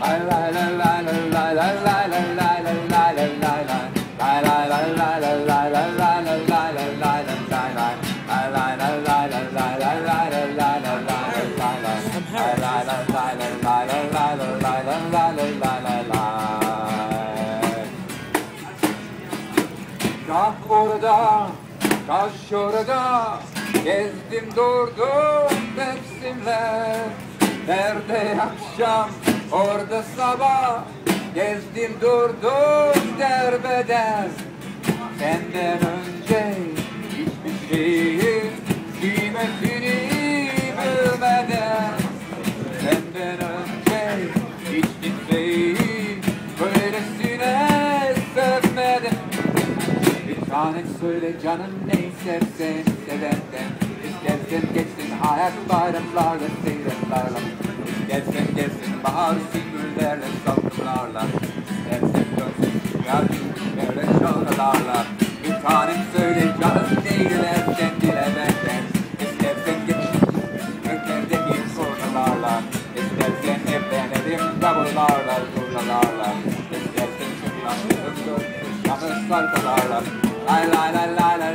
Kah orada, kah şurada, gezdim durdum mevsimler. Nerede akşam, orada sabah, gezdim durdum derbeder. Senden önce hiçbir şeyin kıymetini bilmeden, senden önce hiç kimseyi böylesine sevmeden. Bir tanem söyle canım, ne istersen sevenden. İstersen geçsin hayat bayramlarla, seyretlerle. İstersen gelsin bahar sümbüllerle, salkımlarla. İstersen dönsün yardımlarla, çalgılarla. Bir tanem söyle canım, ne dilersen dile benden. İstersen geçsin göklerdeki sorgularla. İstersen evlenelim davullarla, zurnalarla. İstersen çıkmasın dönsün şahı sargılarla. Lay lay lay lay lay.